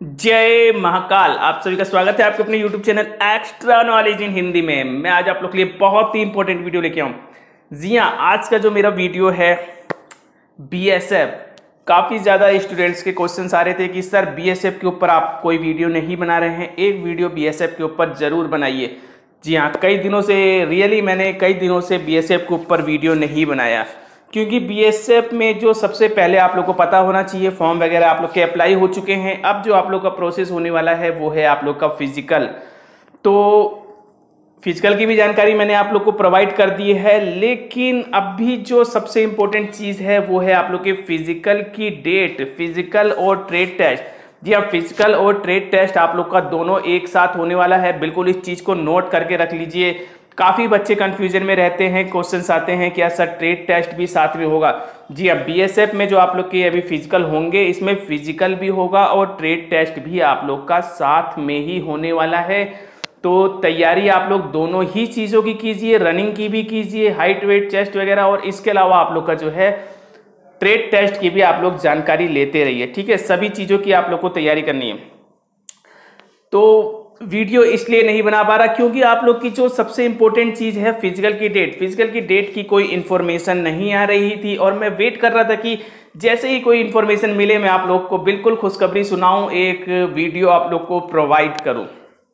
जय महाकाल। आप सभी का स्वागत है आपके अपने YouTube channel extra knowledge in Hindi में। मैं आज आप लोग के लिए बहुत ही इंपॉर्टेंट वीडियो लेके आऊँ। जी हाँ, आज का जो मेरा वीडियो है BSF, काफ़ी ज़्यादा स्टूडेंट्स के क्वेश्चंस आ रहे थे कि सर BSF के ऊपर आप कोई वीडियो नहीं बना रहे हैं, एक वीडियो BSF के ऊपर ज़रूर बनाइए। जी हाँ, कई दिनों से मैंने कई दिनों से BSF के ऊपर वीडियो नहीं बनाया, क्योंकि BSF में जो सबसे पहले आप लोग को पता होना चाहिए, फॉर्म वगैरह आप लोग के अप्लाई हो चुके हैं। अब जो आप लोग का प्रोसेस होने वाला है वो है आप लोग का फिजिकल। तो फिजिकल की भी जानकारी मैंने आप लोग को प्रोवाइड कर दी है, लेकिन अभी जो सबसे इम्पोर्टेंट चीज़ है वो है आप लोग के फिजिकल की डेट, फिजिकल और ट्रेड टेस्ट। जी हाँ, फिजिकल और ट्रेड टेस्ट आप लोग का दोनों एक साथ होने वाला है। बिल्कुल इस चीज़ को नोट करके रख लीजिए। काफ़ी बच्चे कंफ्यूजन में रहते हैं, क्वेश्चंस आते हैं क्या सर ट्रेड टेस्ट भी साथ में होगा। जी अब BSF में जो आप लोग के अभी फिजिकल होंगे, इसमें फिजिकल भी होगा और ट्रेड टेस्ट भी आप लोग का साथ में ही होने वाला है। तो तैयारी आप लोग दोनों ही चीज़ों की कीजिए, रनिंग की भी कीजिए, हाइट वेट चेस्ट वगैरह, और इसके अलावा आप लोग का जो है ट्रेड टेस्ट की भी आप लोग जानकारी लेते रहिए। ठीक है, सभी चीज़ों की आप लोग को तैयारी करनी है। तो वीडियो इसलिए नहीं बना पा रहा क्योंकि आप लोग की जो सबसे इंपॉर्टेंट चीज़ है फिजिकल की डेट, फिजिकल की डेट की कोई इन्फॉर्मेशन नहीं आ रही थी, और मैं वेट कर रहा था कि जैसे ही कोई इन्फॉर्मेशन मिले मैं आप लोग को बिल्कुल खुशखबरी सुनाऊं, एक वीडियो आप लोग को प्रोवाइड करूं।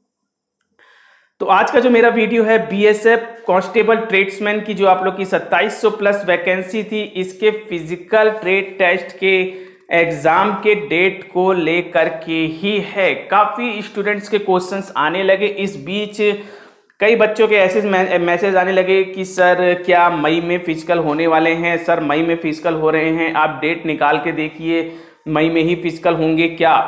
तो आज का जो मेरा वीडियो है BSF कांस्टेबल ट्रेड्समैन की जो आप लोग की 2700 प्लस वैकेंसी थी, इसके फिजिकल ट्रेड टेस्ट के एग्जाम के डेट को लेकर के ही है। काफ़ी स्टूडेंट्स के क्वेश्चंस आने लगे। इस बीच कई बच्चों के ऐसे मैसेज आने लगे कि सर क्या मई में फिजिकल होने वाले हैं, सर मई में फिजिकल हो रहे हैं, आप डेट निकाल के देखिए, मई में ही फिजिकल होंगे क्या।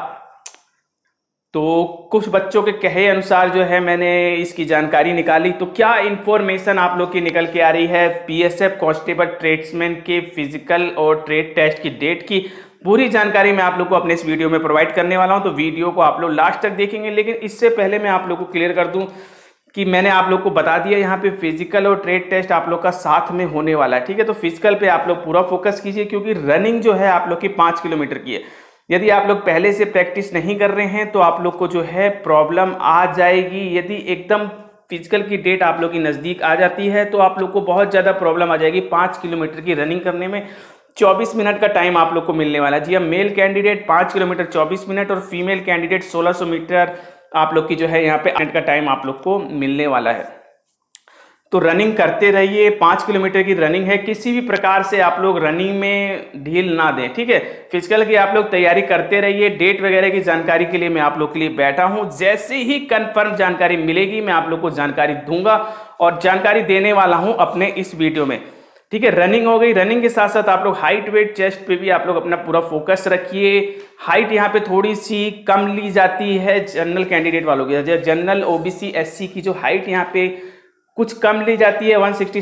तो कुछ बच्चों के कहे अनुसार जो है मैंने इसकी जानकारी निकाली। तो क्या इन्फॉर्मेशन आप लोग की निकल के आ रही है BSF कांस्टेबल ट्रेड्समैन के फिजिकल और ट्रेड टेस्ट की डेट की पूरी जानकारी मैं आप लोग को अपने इस वीडियो में प्रोवाइड करने वाला हूं। तो वीडियो को आप लोग लास्ट तक देखेंगे, लेकिन इससे पहले मैं आप लोग को क्लियर कर दूं कि मैंने आप लोग को बता दिया यहाँ पे फिजिकल और ट्रेड टेस्ट आप लोग का साथ में होने वाला है। ठीक है, तो फिजिकल पे आप लोग पूरा फोकस कीजिए, क्योंकि रनिंग जो है आप लोग की 5 किलोमीटर की है। यदि आप लोग पहले से प्रैक्टिस नहीं कर रहे हैं तो आप लोग को जो है प्रॉब्लम आ जाएगी। यदि एकदम फिजिकल की डेट आप लोग की नज़दीक आ जाती है तो आप लोग को बहुत ज़्यादा प्रॉब्लम आ जाएगी। 5 किलोमीटर की रनिंग करने में 24 मिनट का टाइम आप लोग को मिलने वाला है। जी अब मेल कैंडिडेट 5 किलोमीटर 24 मिनट और फीमेल कैंडिडेट 1600 मीटर आप लोग की जो है यहाँ पे मिनट का टाइम आप लोग को मिलने वाला है। तो रनिंग करते रहिए, 5 किलोमीटर की रनिंग है, किसी भी प्रकार से आप लोग रनिंग में ढील ना दें। ठीक है, फिजिकल की आप लोग तैयारी करते रहिए। डेट वगैरह की जानकारी के लिए मैं आप लोग के लिए बैठा हूं, जैसे ही कंफर्म जानकारी मिलेगी मैं आप लोग को जानकारी दूंगा, और जानकारी देने वाला हूं अपने इस वीडियो में। ठीक है, रनिंग हो गई। रनिंग के साथ साथ आप लोग हाइट वेट चेस्ट पे भी आप लोग अपना पूरा फोकस रखिए। हाइट यहाँ पे थोड़ी सी कम ली जाती है जनरल कैंडिडेट वालों की, जनरल OBC SC की जो हाइट यहाँ पे कुछ कम ली जाती है,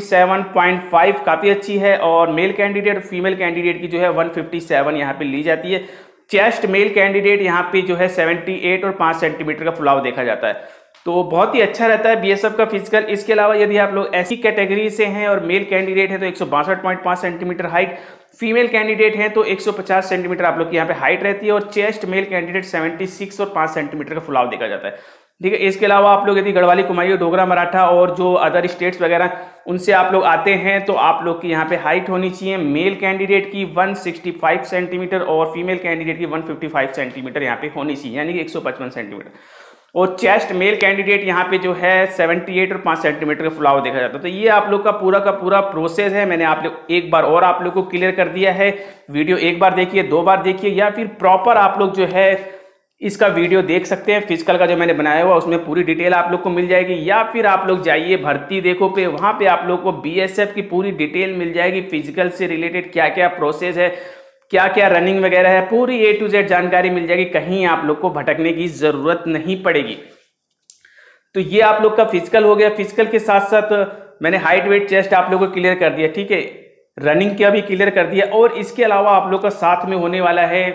167.5 काफ़ी अच्छी है, और मेल कैंडिडेट और फीमेल कैंडिडेट की जो है 157 यहाँ पे ली जाती है। चेस्ट मेल कैंडिडेट यहाँ पे जो है 78 और 5 सेंटीमीटर का फुलाव देखा जाता है, तो बहुत ही अच्छा रहता है BSF का फिजिकल। इसके अलावा यदि आप लोग ऐसी कैटेगरी से हैं और मेल कैंडिडेट है तो 162.5 सेंटीमीटर हाइट, फीमेल कैंडिडेट हैं तो 150 सेंटीमीटर आप लोग की यहाँ पे हाइट रहती है, और चेस्ट मेल कैंडिडेट 76 और 5 सेंटीमीटर का फुलाव देखा जाता है। ठीक है, इसके अलावा आप लोग यदि गढ़वाली, कुमाऊँ, डोगरा, मराठा और जो अदर स्टेट्स वगैरह उनसे आप लोग आते हैं तो आप लोग की यहाँ पे हाइट होनी चाहिए मेल कैंडिडेट की 165 सेंटीमीटर और फीमेल कैंडिडेट की 155 सेंटीमीटर यहाँ पे होनी चाहिए, यानी कि 155 सेंटीमीटर। और चेस्ट मेल कैंडिडेट यहाँ पे जो है 78 और 5 सेंटीमीटर का फुलाव देखा जाता है। तो ये आप लोग का पूरा प्रोसेस है। मैंने आप लोग एक बार और आप लोग को क्लियर कर दिया है। वीडियो एक बार देखिए, 2 बार देखिए, या फिर प्रॉपर आप लोग जो है इसका वीडियो देख सकते हैं। फिजिकल का जो मैंने बनाया हुआ उसमें पूरी डिटेल आप लोग को मिल जाएगी, या फिर आप लोग जाइए भर्ती देखो पे, वहाँ पे आप लोग को BSF की पूरी डिटेल मिल जाएगी। फिजिकल से रिलेटेड क्या क्या प्रोसेस है, क्या क्या रनिंग वगैरह है, पूरी A to Z जानकारी मिल जाएगी। कहीं आप लोग को भटकने की जरूरत नहीं पड़ेगी। तो ये आप लोग का फिजिकल हो गया। फिजिकल के साथ साथ मैंने हाइट वेट चेस्ट आप लोग को क्लियर कर दिया। ठीक है, रनिंग का भी क्लियर कर दिया, और इसके अलावा आप लोग का साथ में होने वाला है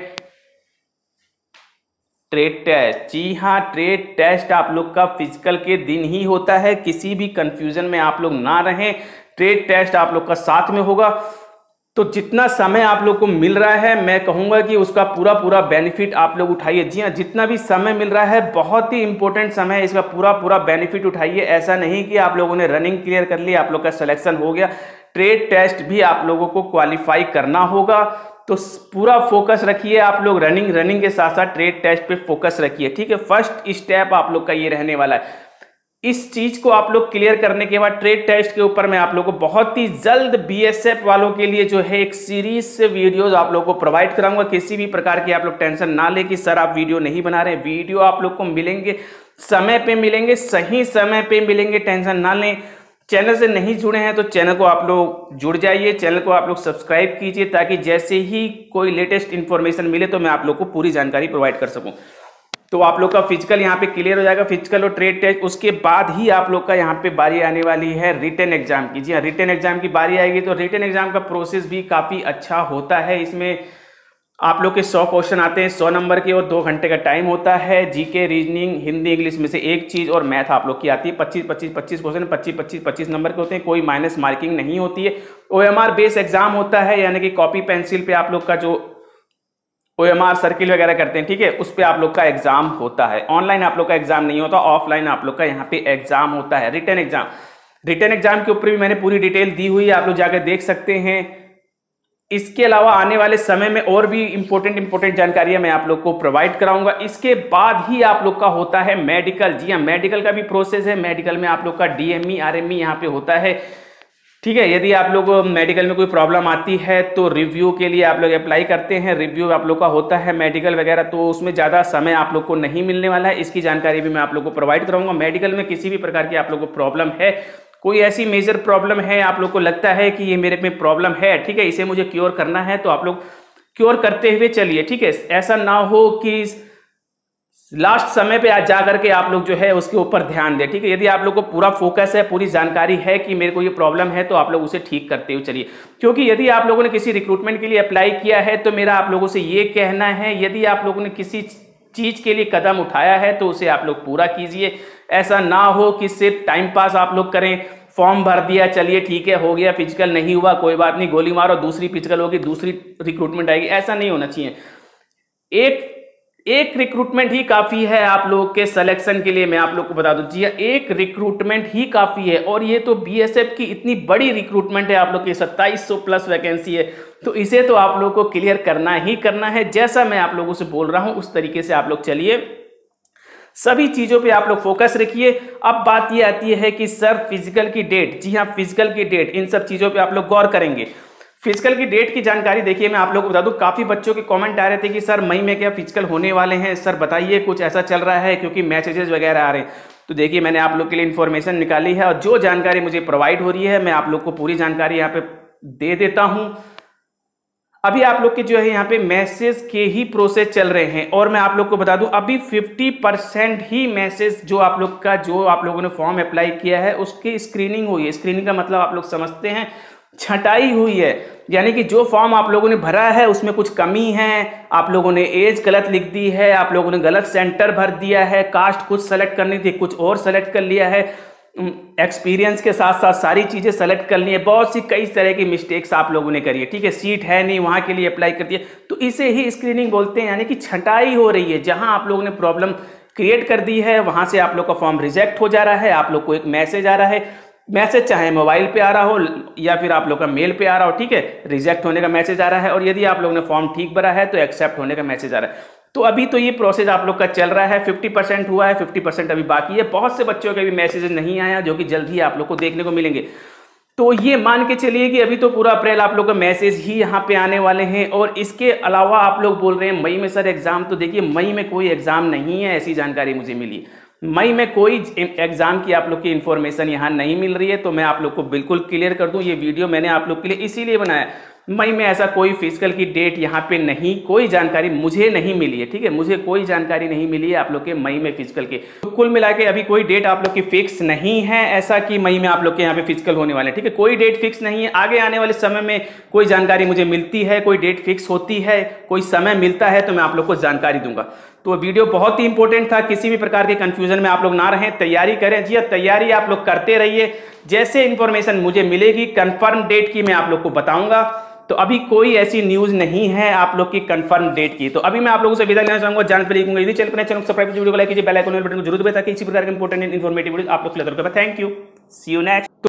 ट्रेड टेस्ट। जी हाँ, ट्रेड टेस्ट आप लोग का फिजिकल के दिन ही होता है, किसी भी कंफ्यूजन में आप लोग ना रहें। ट्रेड टेस्ट आप लोग का साथ में होगा। तो जितना समय आप लोग को मिल रहा है मैं कहूँगा कि उसका पूरा पूरा बेनिफिट आप लोग उठाइए। जी हाँ, जितना भी समय मिल रहा है बहुत ही इंपॉर्टेंट समय है, इसका पूरा पूरा बेनिफिट उठाइए। ऐसा नहीं कि आप लोगों ने रनिंग क्लियर कर ली, आप लोग का सिलेक्शन हो गया, ट्रेड टेस्ट भी आप लोगों को क्वालिफाई करना होगा। तो पूरा फोकस रखिए आप लोग, रनिंग के साथ साथ ट्रेड टेस्ट पे फोकस रखिए, ठीक है। फर्स्ट स्टेप आप लोग का ये रहने वाला है। इस चीज को आप लोग क्लियर करने के बाद ट्रेड टेस्ट के ऊपर मैं आप लोगों को बहुत ही जल्द बीएसएफ वालों के लिए जो है एक सीरीज से वीडियोस आप लोगों को प्रोवाइड कराऊंगा। किसी भी प्रकार की आप लोग टेंशन ना ले कि सर आप वीडियो नहीं बना रहे, वीडियो आप लोग को मिलेंगे, समय पे मिलेंगे, सही समय पे मिलेंगे, टेंशन ना लें। चैनल से नहीं जुड़े हैं तो चैनल को आप लोग जुड़ जाइए, चैनल को आप लोग सब्सक्राइब कीजिए, ताकि जैसे ही कोई लेटेस्ट इन्फॉर्मेशन मिले तो मैं आप लोग को पूरी जानकारी प्रोवाइड कर सकूं। तो आप लोग का फिजिकल यहाँ पे क्लियर हो जाएगा, फिजिकल और ट्रेड टेस्ट। उसके बाद ही आप लोग का यहाँ पे बारी आने वाली है रिटन एग्जाम की। जी हाँ, रिटन एग्जाम की बारी आएगी। तो रिटन एग्जाम का प्रोसेस भी काफ़ी अच्छा होता है। इसमें आप लोग के 100 क्वेश्चन आते हैं 100 नंबर के, और 2 घंटे का टाइम होता है। जीके, रीजनिंग, हिंदी, इंग्लिश में से एक चीज़, और मैथ आप लोग की आती है। 25 क्वेश्चन 25 नंबर के होते हैं, कोई माइनस मार्किंग नहीं होती है। OMR बेस एग्जाम होता है, यानी कि कॉपी पेंसिल पे आप लोग का जो OMR सर्किल वगैरह करते हैं, ठीक है, उस पर आप लोग का एग्जाम होता है। ऑनलाइन आप लोग का एग्जाम नहीं होता, ऑफलाइन आप लोग का यहाँ पे एग्जाम होता है। रिटन एग्जाम के ऊपर भी मैंने पूरी डिटेल दी हुई है, आप लोग जाकर देख सकते हैं। इसके अलावा आने वाले समय में और भी इंपॉर्टेंट जानकारियां मैं आप लोग को प्रोवाइड कराऊंगा। इसके बाद ही आप लोग का होता है मेडिकल। जी हाँ, मेडिकल का भी प्रोसेस है। मेडिकल में आप लोग का DME RME यहाँ पे होता है, ठीक है। यदि आप लोग मेडिकल में कोई प्रॉब्लम आती है तो रिव्यू के लिए आप लोग अप्लाई करते हैं, रिव्यू आप लोग का होता है मेडिकल वगैरह, तो उसमें ज़्यादा समय आप लोग को नहीं मिलने वाला है। इसकी जानकारी भी मैं आप लोग को प्रोवाइड कराऊंगा। मेडिकल में किसी भी प्रकार की आप लोग को प्रॉब्लम है, कोई ऐसी मेजर प्रॉब्लम है, आप लोग को लगता है कि ये मेरे में प्रॉब्लम है, ठीक है, इसे मुझे क्योर करना है, तो आप लोग क्योर करते हुए चलिए, ठीक है। ऐसा ना हो कि लास्ट समय पे आज जा करके आप लोग जो है उसके ऊपर ध्यान दें, ठीक है। यदि आप लोग को पूरा फोकस है, पूरी जानकारी है कि मेरे को ये प्रॉब्लम है, तो आप लोग उसे ठीक करते हुए चलिए। क्योंकि यदि आप लोगों ने किसी रिक्रूटमेंट के लिए अप्लाई किया है तो मेरा आप लोगों से ये कहना है, यदि आप लोगों ने किसी चीज के लिए कदम उठाया है तो उसे आप लोग पूरा कीजिए। ऐसा ना हो कि सिर्फ टाइम पास आप लोग करें, फॉर्म भर दिया, चलिए ठीक है हो गया, फिजिकल नहीं हुआ कोई बात नहीं, गोली मारो, दूसरी फिजिकल होगी, दूसरी रिक्रूटमेंट आएगी। ऐसा नहीं होना चाहिए। एक रिक्रूटमेंट ही काफी है आप लोगों के सिलेक्शन के लिए, मैं आप लोग को बता दूं। जी एक रिक्रूटमेंट ही काफी है, और ये तो बीएसएफ की इतनी बड़ी रिक्रूटमेंट है, आप लोग की 2700 प्लस वैकेंसी है, तो इसे तो आप लोग को क्लियर करना ही करना है। जैसा मैं आप लोगों से बोल रहा हूं उस तरीके से आप लोग चलिए, सभी चीजों पे आप लोग फोकस रखिए। अब बात ये आती है कि सर फिजिकल की डेट, जी हाँ फिजिकल की डेट, इन सब चीजों पे आप लोग गौर करेंगे। फिजिकल की डेट की जानकारी देखिए, मैं आप लोगों को बता दूं, काफी बच्चों के कमेंट आ रहे थे कि सर मई में क्या फिजिकल होने वाले हैं, सर बताइए कुछ ऐसा चल रहा है, क्योंकि मैसेजेस वगैरह आ रहे हैं। तो देखिए मैंने आप लोग के लिए इन्फॉर्मेशन निकाली है, और जो जानकारी मुझे प्रोवाइड हो रही है मैं आप लोग को पूरी जानकारी यहाँ पे दे देता हूँ। अभी आप लोग के जो है यहाँ पे मैसेज के ही प्रोसेस चल रहे हैं, और मैं आप लोग को बता दूं अभी 50% ही मैसेज जो आप लोगों ने फॉर्म अप्लाई किया है उसकी स्क्रीनिंग हुई है। स्क्रीनिंग का मतलब आप लोग समझते हैं, छटाई हुई है, यानी कि जो फॉर्म आप लोगों ने भरा है उसमें कुछ कमी है, आप लोगों ने एज गलत लिख दी है, आप लोगों ने गलत सेंटर भर दिया है, कास्ट कुछ सेलेक्ट करनी थी कुछ और सेलेक्ट कर लिया है, एक्सपीरियंस के साथ साथ सारी चीजें सेलेक्ट कर ली है, बहुत सी कई तरह की मिस्टेक्स आप लोगों ने करी है, ठीक है। सीट है नहीं वहां के लिए अप्लाई कर दिया, तो इसे ही स्क्रीनिंग बोलते हैं, यानी कि छटाई हो रही है। जहां आप लोगों ने प्रॉब्लम क्रिएट कर दी है वहां से आप लोग का फॉर्म रिजेक्ट हो जा रहा है, आप लोग को एक मैसेज आ रहा है, मैसेज चाहे मोबाइल पे आ रहा हो या फिर आप लोग का मेल पे आ रहा हो, ठीक है, रिजेक्ट होने का मैसेज आ रहा है, और यदि आप लोगों ने फॉर्म ठीक भरा है तो एक्सेप्ट होने का मैसेज आ रहा है। तो अभी तो ये प्रोसेस आप लोग का चल रहा है, 50% हुआ है, 50% अभी बाकी है। बहुत से बच्चों के भी मैसेज नहीं आया जो कि जल्द ही आप लोग को देखने को मिलेंगे। तो ये मान के चलिए कि अभी तो पूरा अप्रैल आप लोग का मैसेज ही यहाँ पे आने वाले हैं। और इसके अलावा आप लोग बोल रहे हैं मई में सर एग्जाम, तो देखिए मई में कोई एग्जाम नहीं है, ऐसी जानकारी मुझे मिली। मई में कोई एग्जाम की आप लोग की इंफॉर्मेशन यहाँ नहीं मिल रही है। तो मैं आप लोग को बिल्कुल क्लियर कर दूं, ये वीडियो मैंने आप लोग के लिए इसीलिए बनाया, मई में ऐसा कोई फिजिकल की डेट यहाँ पे नहीं, कोई जानकारी मुझे नहीं मिली है, ठीक है, मुझे कोई जानकारी नहीं मिली है आप लोग के मई में फिजिकल के। तो कुल मिला के अभी कोई डेट आप लोग की फिक्स नहीं है ऐसा कि मई में आप लोग के यहाँ पे फिजिकल होने वाले, ठीक है, कोई डेट फिक्स नहीं है। आगे आने वाले समय में कोई जानकारी मुझे मिलती है, कोई डेट फिक्स होती है, कोई समय मिलता है तो मैं आप लोग को जानकारी दूंगा। तो वीडियो बहुत ही इंपॉर्टेंट था, किसी भी प्रकार के कंफ्यूजन में आप लोग ना रहें, तैयारी करें। जी तैयारी आप लोग करते रहिए, जैसे इंफॉर्मेशन मुझे मिलेगी कंफर्म डेट की मैं आप लोग को बताऊंगा। तो अभी कोई ऐसी न्यूज नहीं है आप लोग की कंफर्म डेट की। तो अभी मैं आप लोगों से विदा लेना चाहूंगा, जानने पे लिखूंगा यदि चैनल पर सब्सक्राइब वीडियो को लाइक कीजिए, बेल आइकन बटन को जरूर दबाइए ताकि इसी प्रकार के इंपॉर्टेंट इन्फॉर्मेटिव वीडियो आप लोग के लिए। Thank you, see you next.